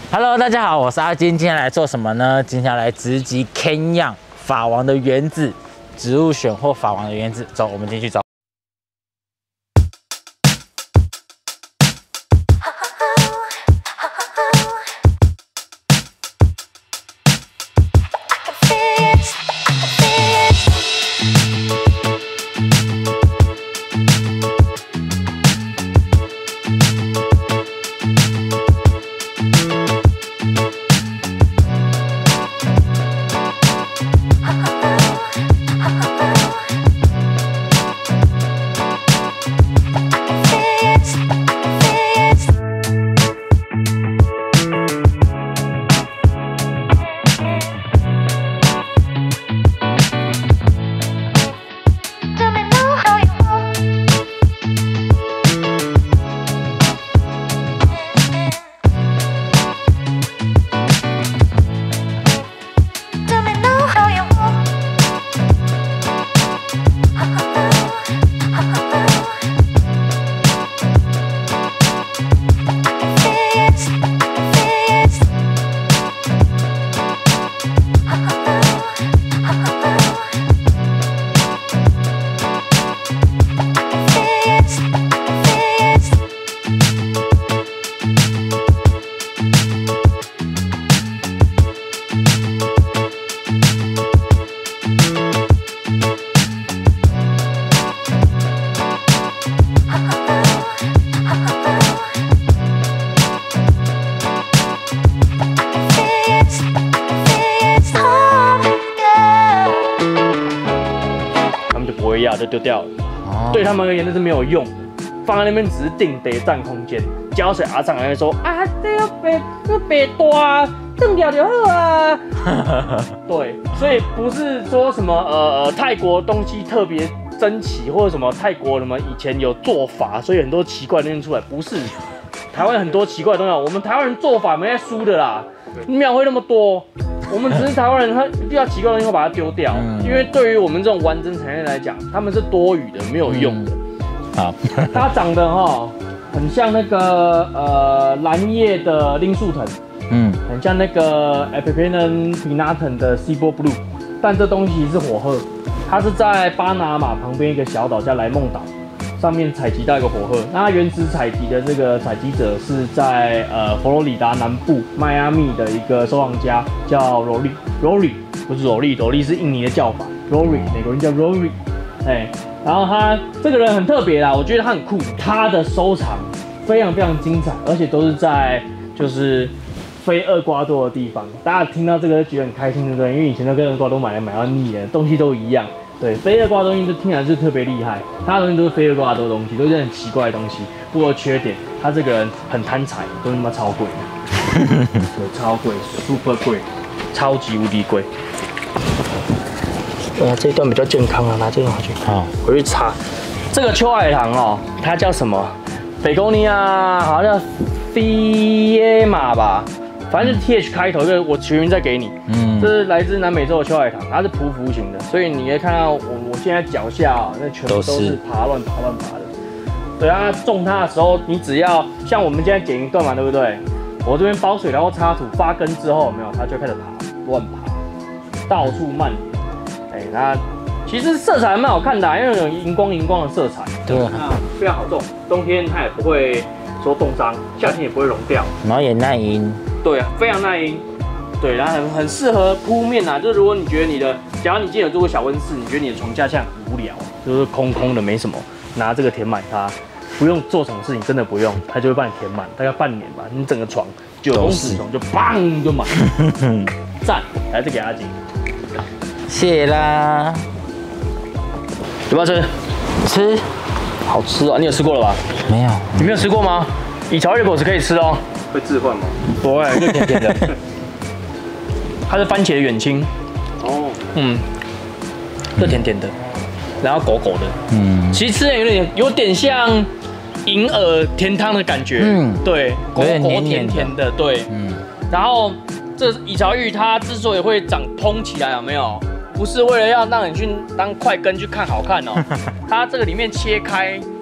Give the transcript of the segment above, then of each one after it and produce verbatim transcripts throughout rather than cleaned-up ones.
Hello， 大家好，我是阿金。今天来做什么呢？今天要来直击 Kenya 法王的原子，植物选货法王的原子。走，我们进去找。 就丢掉了，哦、对他们而言那是没有用的，放在那边只是定得占空间。浇水阿长还会说啊，这个白这个白大，种掉就好啊。对，所以不是说什么呃泰国东西特别珍奇，或者什么泰国什么以前有做法，所以很多奇怪的东西出来，不是。台湾很多奇怪的东西，我们台湾人做法没在输的啦，庙会那么多。我们只是台湾人，他遇到奇怪的东西会把它丢掉，嗯、因为对于我们这种完整产业来讲，他们是多余的，没有用的。嗯、好，它长得哈很像那个呃蓝叶的罂粟藤，嗯，很像那个 Epipremnum pinnatum 的 Cibo Blue， 但这东西是火鹤，它是在巴拿马旁边一个小岛叫莱梦岛。上面采集到一个火鹤，那它原始采集的这个采集者是在呃佛罗里达南部迈阿密的一个收藏家，叫 Rory Rory， 不是 Rory，Rory 是印尼的叫法 ，Rory 美国人叫 Rory， 哎，然后他这个人很特别啦，我觉得他很酷，他的收藏非常非常精彩，而且都是在就是非厄瓜多的地方，大家听到这个就觉得很开心，对不对？因为以前都跟厄瓜多买来买到腻了，东西都一样。对，非厄瓜多东西就听起来就特别厉害，他的东西都是非厄瓜多的东西，都是很奇怪的东西。不过缺点，他这个人很贪财，都他妈超贵的，对，超贵 ，super 贵，超级无敌贵。呃，这一段比较健康啊，拿这个回去，好，回去擦。这个秋海棠哦，它叫什么？北宫尼亚，好像叫菲耶玛吧。反正就是 T H 开头，这个我全名再给你。嗯，这是来自南美洲的秋海棠，它是匍匐型的，所以你可以看到我我现在脚下啊，那全部都是爬乱爬乱爬的。对啊，种它的时候，你只要像我们现在剪一段嘛，对不对？我这边包水，然后插土发根之后，有没有它就开始爬，乱爬，到处蔓延。哎，那其实色彩还蛮好看的、啊，因为有荧光荧光的色彩。对，那非常好种，冬天它也不会说冻伤，夏天也不会融掉， 然后也耐阴。 对啊，非常耐阴，对，然后很很适合铺面啊。就是如果你觉得你的，假如你今天有做过小温室，你觉得你的床架下很无聊，就是空空的没什么，拿这个填满它，不用做什么事情，真的不用，它就会帮你填满，大概半年吧，你整个床九公尺床就砰就满，赞，来这给阿金， 谢啦， 要不要吃？ 吃， 好吃啊！你有吃过了吧？ 没有， 你没有吃过吗？以乔叶果子可以吃哦。会置换吗？不会，就甜甜的。它是番茄的远亲。哦。嗯。就甜甜的，然后狗狗的。嗯。其实吃起来有点有点像银耳甜汤的感觉。嗯。对。狗狗甜甜的，对。嗯。然后这以乔玉它之所以会长蓬起来，有没有？不是为了要让你去当快根去看好看哦。它这个里面切开。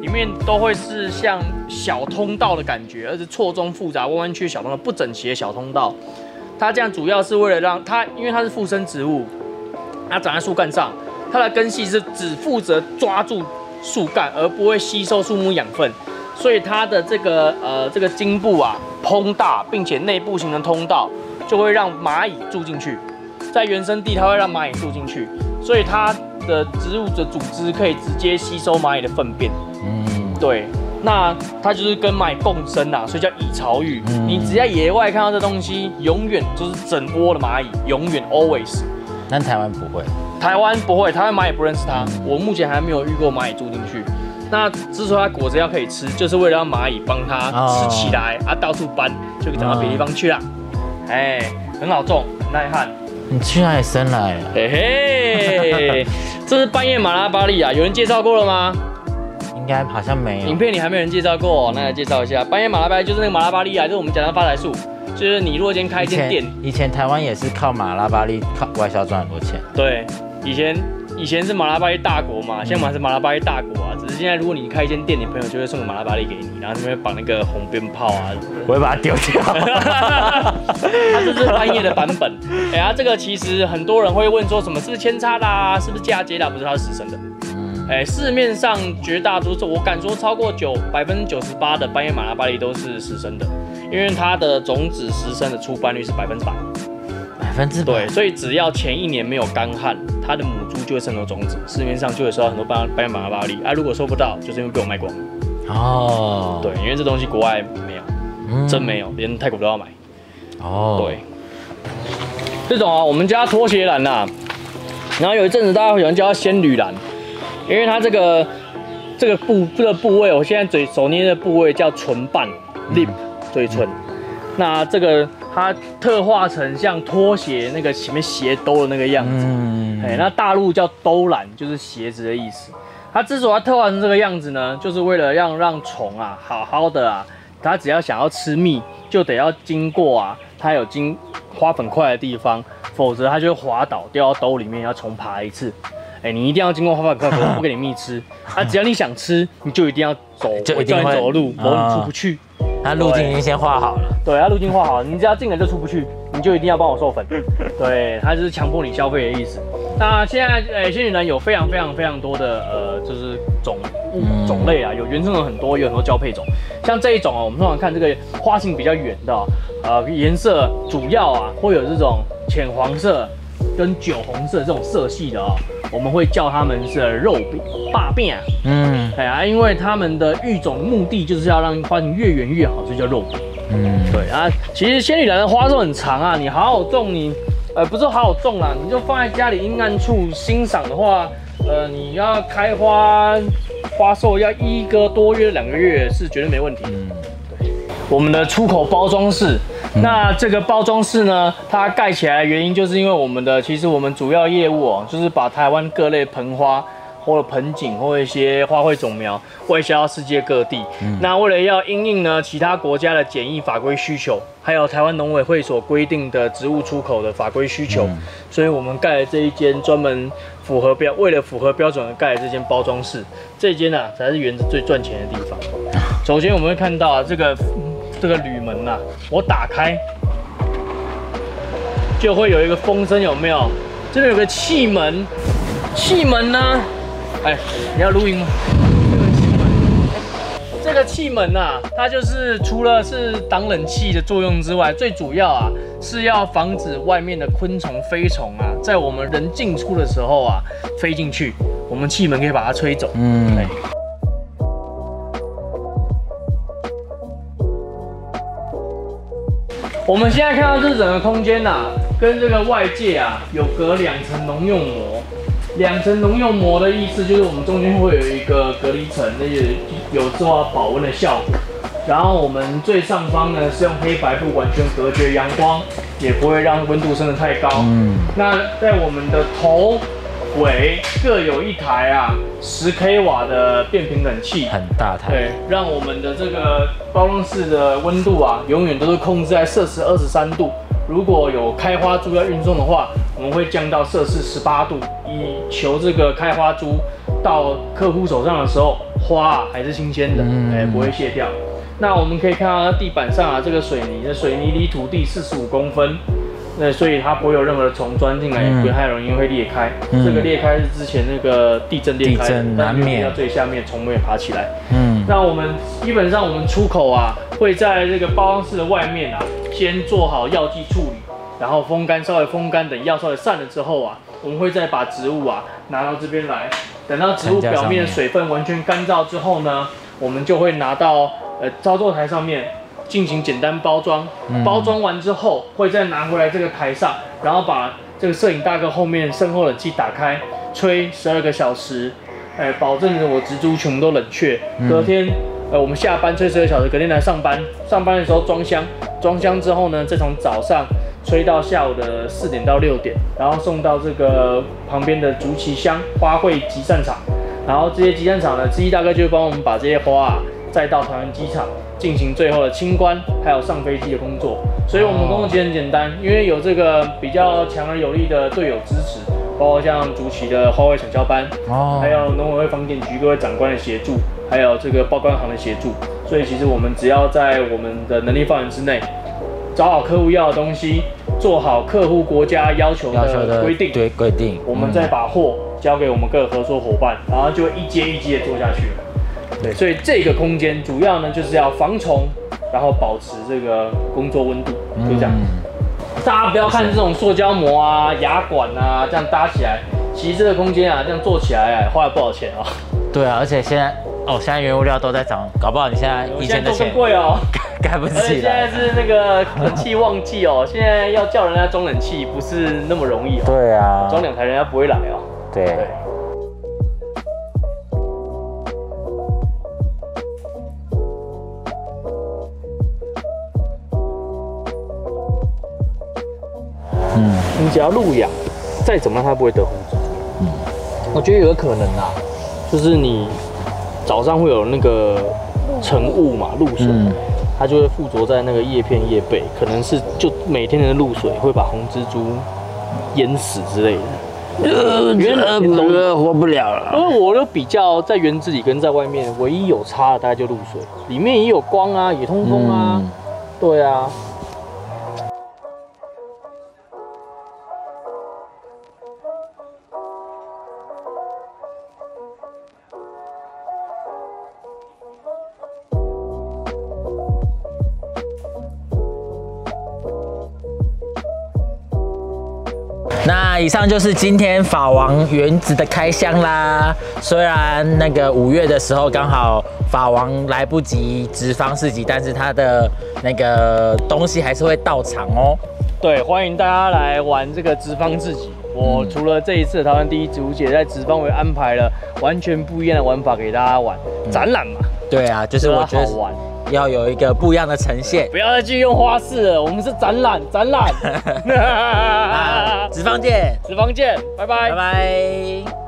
里面都会是像小通道的感觉，而且错综复杂、弯弯曲曲小通道、不整齐的小通道。它这样主要是为了让它，因为它是附生植物，它长在树干上，它的根系是只负责抓住树干，而不会吸收树木养分，所以它的这个呃这个茎部啊膨大，并且内部形成通道，就会让蚂蚁住进去。在原生地，它会让蚂蚁住进去，所以它的植物的组织可以直接吸收蚂蚁的粪便。嗯，对，那它就是跟蚂蚁共生啊，所以叫蚁巢域。嗯、你只要野外看到这东西，永远就是整窝的蚂蚁，永远 always。 但台湾不会， 台湾不会，台湾蚂蚁不认识它。我目前还没有遇过蚂蚁住进去。那之所以它果子要可以吃，就是为了让蚂蚁帮它吃起来，哦、啊，到处搬，就可以长到别的地方去啦。哎、嗯，很好种，很耐旱。 你去哪里生来啊？ 嘿嘿，这是半叶马拉巴栗啊，有人介绍过了吗？ 应该好像没有。 影片里还没有人介绍过，那来介绍一下，半叶马拉巴栗就是那个马拉巴栗啊，就是我们讲的发财树，就是你如果今天开一间店， 以前台湾也是靠马拉巴栗靠外销赚很多钱。 对，以前以前是马拉巴栗大国嘛，现在还是马拉巴栗大国啊，只是现在如果你开一间店，你朋友就会送个马拉巴栗给你，然后那边绑那个红鞭炮啊， 我会把它丢掉。 它这是半叶的版本，哎呀，这个其实很多人会问说什么是不是扦插啦，是不是嫁接啦？不是，它是实生的。哎，市面上绝大多数，我敢说超过九百分之九十八的半叶马拉巴栗都是实生的，因为它的种子实生的出斑率是百分之百。 百分之百。 对，所以只要前一年没有干旱，它的母株就会生出种子，市面上就会收到很多半半叶马拉巴栗啊。如果收不到，就是因为被我卖光。哦。对，因为这东西国外没有，嗯、真没有，连泰国都要买。哦。对。这种啊，我们家拖鞋兰呐，然后有一阵子大家有人叫它仙女兰，因为它这个这个部这个部位，我现在嘴手捏的部位叫唇瓣 lip 嘴唇，那这个它特化成像拖鞋那个前面鞋兜的那个样子，嗯，哎，那大陆叫兜兰，就是鞋子的意思。它之所以要特化成这个样子呢，就是为了让让虫啊好好的啊，它只要想要吃蜜，就得要经过啊，它有经花粉块的地方，否则它就会滑倒掉到兜里面，要重爬一次。哎、欸，你一定要经过花粉块，否则不给你蜜吃。啊，只要你想吃，你就一定要走，就一定会走路，否则你出不去。 它路径已经先画好了。 对，它路径画好了，你只要进来就出不去，你就一定要帮我授粉。对，它就是强迫你消费的意思。那现在，哎、欸，仙女兰有非常非常非常多的呃，就是种物种类啊，有原生种很多，有很多交配种。像这一种哦，我们通常看这个花性比较圆的、哦，呃，颜色主要啊会有这种浅黄色跟酒红色这种色系的哦，我们会叫它们是肉饼、霸饼。嗯，哎呀，因为它们的育种目的就是要让花型越圆越好，所以叫肉饼。嗯，对啊，其实仙女兰的花都很长啊，你好好种你。呃，不是好好种啦，你就放在家里阴暗处欣赏的话，呃，你要开花，花售要一个多月、两个月是绝对没问题的。嗯，对。我们的出口包装室，嗯、那这个包装室呢，它盖起来的原因就是因为我们的，其实我们主要业务哦，就是把台湾各类盆花。或者盆景或一些花卉种苗外销到世界各地。嗯、那为了要因应呢其他国家的检疫法规需求，还有台湾农委会所规定的植物出口的法规需求，嗯、所以我们盖了这一间专门符合标，为了符合标准而盖的这间包装室。这间啊才是园子最赚钱的地方。首先我们会看到啊这个这个铝门呐、啊，我打开就会有一个风声，有没有？这边有个气门，气门呢？哎，你要录音吗？这个气门啊，它就是除了是挡冷气的作用之外，最主要啊是要防止外面的昆虫、飞虫啊，在我们人进出的时候啊飞进去，我们气门可以把它吹走。嗯。哎我们现在看到这整个空间呐、啊，跟这个外界啊有隔两层农用膜。两层农用膜的意思就是我们中间会有一个隔离层，那有做到保温的效果。然后我们最上方呢是用黑白布完全隔绝阳光，也不会让温度升得太高。嗯。那在我们的头尾各有一台啊十 K 瓦的变频冷气， 很大台。 对，让我们的这个包装室的温度啊永远都是控制在摄氏二十三度。如果有开花株要运送的话，我们会降到摄氏十八度，以求这个开花株到客户手上的时候花啊还是新鲜的，哎、嗯，不会卸掉。那我们可以看到地板上啊，这个水泥的水泥离土地四十五公分，那所以它不会有任何的虫钻进来，也不太容易会裂开。嗯、这个裂开是之前那个地震裂开的，难免到最下面虫没有爬起来。嗯，那我们基本上我们出口啊，会在这个包装室的外面啊，先做好药剂处理，然后风干，稍微风干，等药稍微散了之后啊，我们会再把植物啊拿到这边来，等到植物表面的水分完全干燥之后呢，我们就会拿到呃操作台上面进行简单包装，嗯、包装完之后会再拿回来这个台上，然后把这个摄影大哥后面身后冷气打开，吹十二个小时，哎，保证着我植株全部都冷却。隔天，呃，我们下班吹十二小时，隔天来上班，上班的时候装箱，装箱之后呢，再从早上吹到下午的四点到六点，然后送到这个旁边的竹崎乡花卉集散场，然后这些集散场呢，志毅大哥就会帮我们把这些花啊再到桃园机场进行最后的清关，还有上飞机的工作。所以我们工作其实很简单，因为有这个比较强而有力的队友支持，包括像竹崎的花卉产销班，哦，还有农委会房检局各位长官的协助，还有这个报关行的协助。所以其实我们只要在我们的能力范围之内，找好客户要的东西，做好客户国家要求的规定， 对规定， 我们再把货交给我们各合作伙伴，然后就会一阶一阶的做下去了。对，所以这个空间主要呢就是要防虫，然后保持这个工作温度，就这样。嗯、大家不要看这种塑胶膜啊、牙管啊这样搭起来，其实这个空间啊这样做起来啊花了不少钱哦。 对啊，而且现在哦，现在原物料都在涨，搞不好你现在以前的钱更贵哦， 盖不起来。 而且现在是那个冷气旺季哦，现在要叫人家装冷气不是那么容易哦。 对啊， 装两台人家不会来哦。 对。对嗯，你只要路养，再怎么样它不会得红蜘蛛。嗯，我觉得有个可能啊，就是你早上会有那个晨雾嘛，露水，嗯、它就会附着在那个叶片叶背，可能是就每天的露水会把红蜘蛛淹死之类的。 呃，觉得活不了了。 因为我就比较在园子里跟在外面，唯一有差的大概就露水，里面也有光啊，也通风啊，嗯、对啊。 那以上就是今天法王园子的开箱啦。虽然那个五月的时候刚好法王来不及直方市集，但是它的那个东西还是会到场哦。 对，欢迎大家来玩这个直方市集。我除了这一次的台湾第一植物节，在直方我也安排了完全不一样的玩法给大家玩，嗯、展览嘛。对啊，就是我觉得好玩。要有一个不一样的呈现， 不要再继续用花式了，我们是展览，展览。 直方见， 直方见，拜拜， 拜拜。